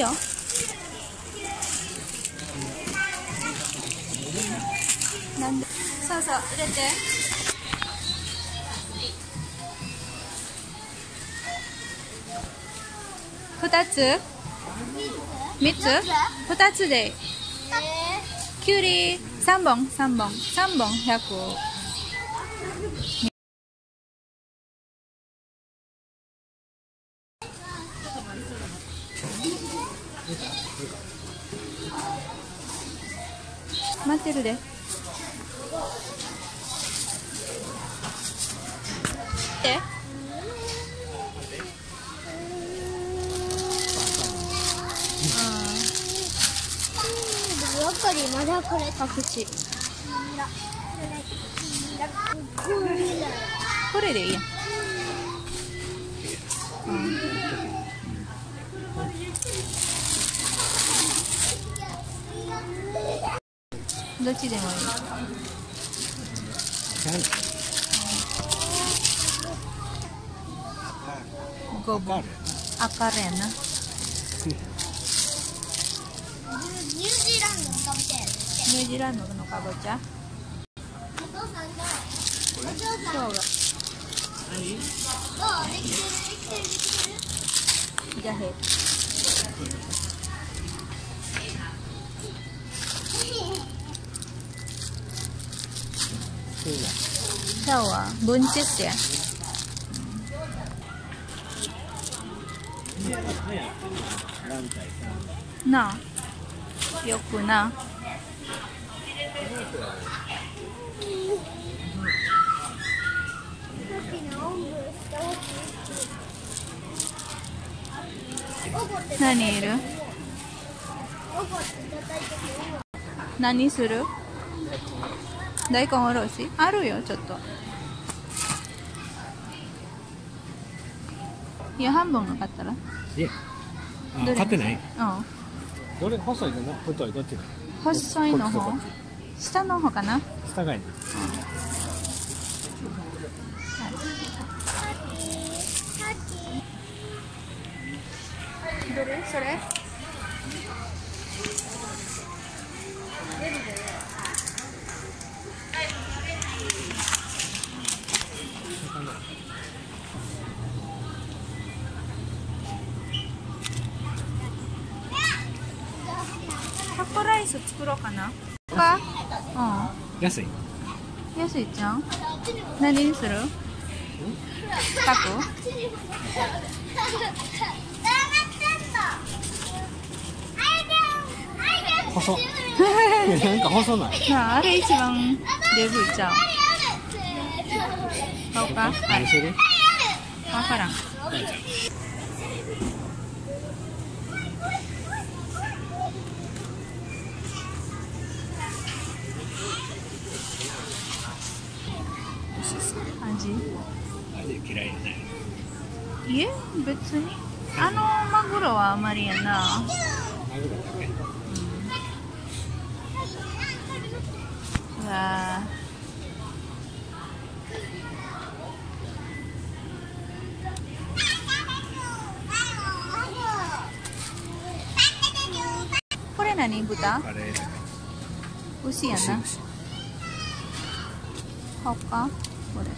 よ。なんで、そうそう、入れて。2つ ?3 つ ?2 つで。きゅうり3本、3本、3本100。待ってるで。 ブロッコリーまだこれパクチー。これでいいや。どっちでもいい。ごぼう。赤レンな。 ニュージーランドのかぼちゃやね。 ニュージーランドのかぼちゃ。 お父さんが。お父生姜。 さん。どう？できてるできてるできてる。 じゃあへ。sawa buncis ya. Nah, yoku na. Nani iru? Nani suru? 大根おろしあるよ、ちょっと。いや、半分の買ったら。 いえ、買ってない。 うん。 どれ細いかな、太い、どっちか。 細いの方。下の方かな。 下がいい。 どれ、それ。タコライス作ろうかな。か。うん。 安い。 安いじゃん。何にする？タコ？ 細。なんか細ない。 あれ一番デブちゃう。買おうか。 何する？ わからん。味嫌いやね。 いえ、別に。あのマグロはあまりやな。 マグロだけ。 うわこれ何？豚？ カレーだね。 牛やな。買おうか。これ。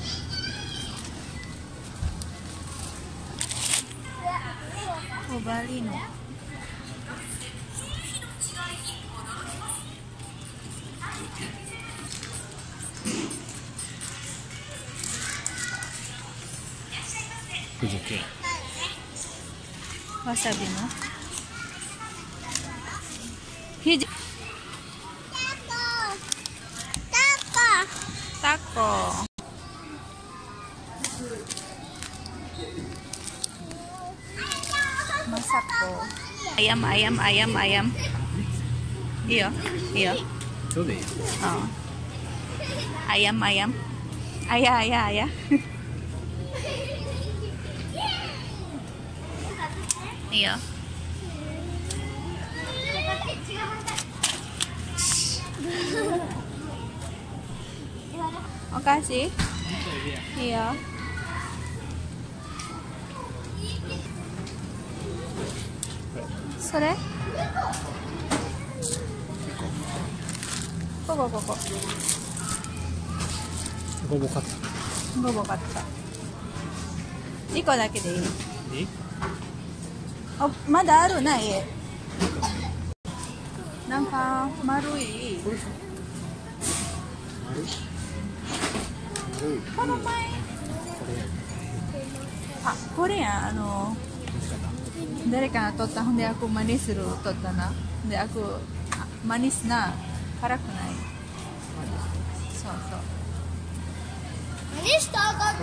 オバリノ。 富士系。 わさびの。ひじ。タコ。Masak ko. Ayam, ayam, ayam, ayam. Iyo, iyo. そうでいい。 Oh. Ayam, ayam. Aya, aya, aya. Iyo. Makasih. Iya. それここ。 ごぼう買った。 ごぼう買った。1個だけでいい？あ、まだあるな、家。なんか丸い。この前。あ、これや、誰かが取ったほんでaku manisする取ったな。でaku manisな、辛くない。そうそう。 何したか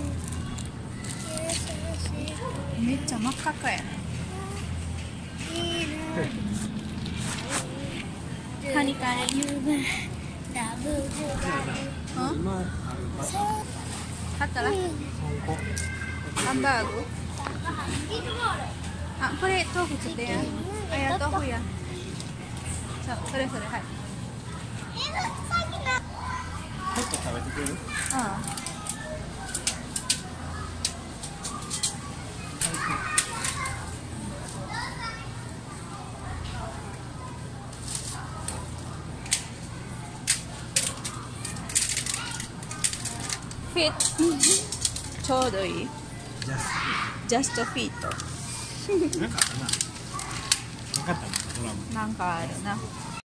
めっちゃ真っ赤っかやな。カニカレー。買ったら？ハンバーグ？あ、これ豆腐つってや。あ、や豆腐や。そう、それはい。 ちょっと食べてくれる？ うん。フィット。ちょうどいい。ジャストフィット。 なんかあったな。なかったな、ドラマ。 なんかあるな。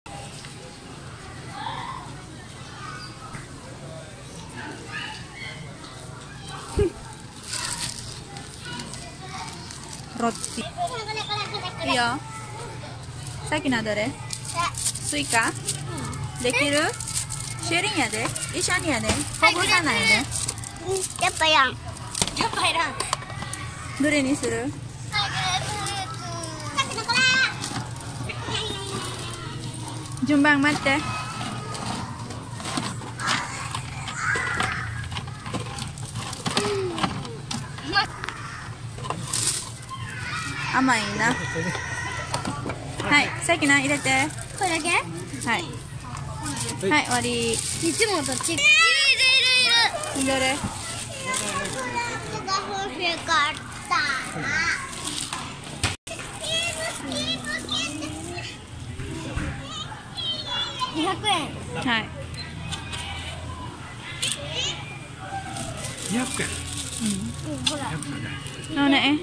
ロッティ。いいよ。さっきのどれ？スイカ？できる？シェリンやで。一緒にやで。ほぐさないね。 やっぱやん。 どれにする？順番待って。甘いな。はい、さっきの入れて。 これだけ？ はい。はい、終わり。 いつもと違う。いる。 どれ？ 欲しかったな。200円。 はい。 200円。 ほら。 そうね。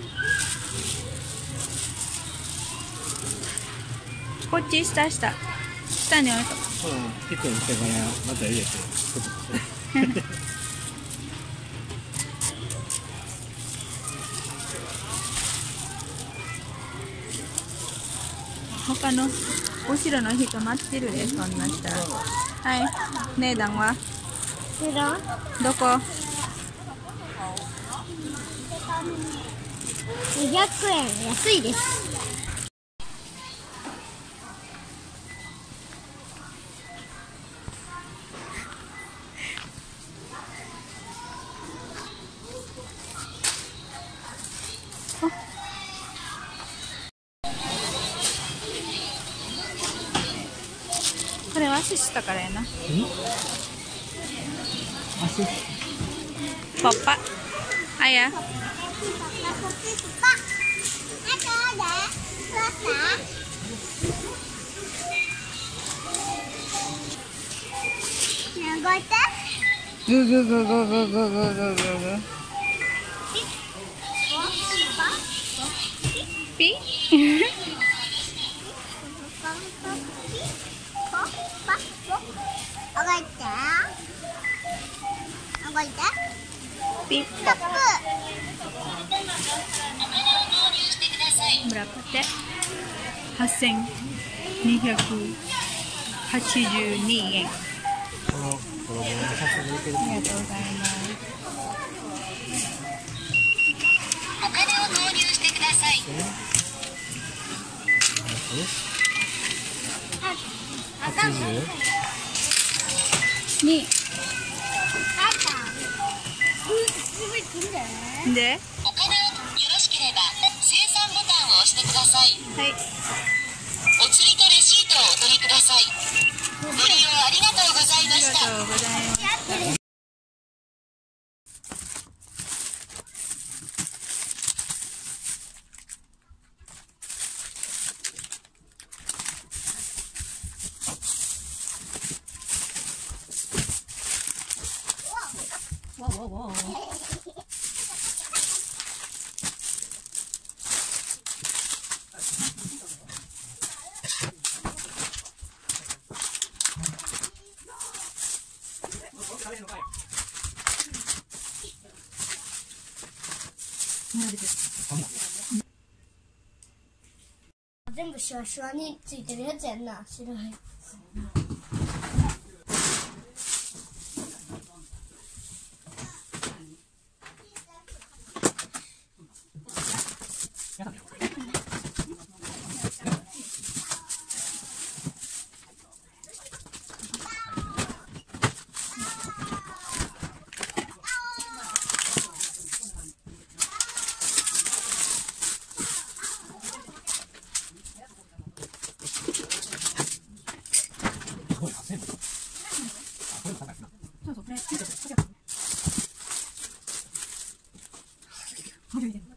こっち下に置いとく。 ピクにしてからまた入れて。 他の後ろの人待ってるで、そんなしたら。はい。値段は？どこ ？200円。安いです。 これは足したからやな。ポッパ。あや。ぐぐぐぐぐぐぐぐぐぐ。ピ？ピッポ。berapa teh? 8,282 円。ありがとうございます。 お金を投入してください。 に。で。 お金をよろしければ精算ボタンを押してください。 はい。 お釣りとレシートをお取りください。ご利用ありがとうございました。 ありがとうございます。 わわわ。 全部シワシワについてるやつやんな、白い。 そうそう、これ。